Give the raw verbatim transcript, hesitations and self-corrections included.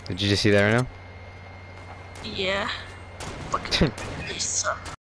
Did you just see that right Yeah. Fucking this sucks.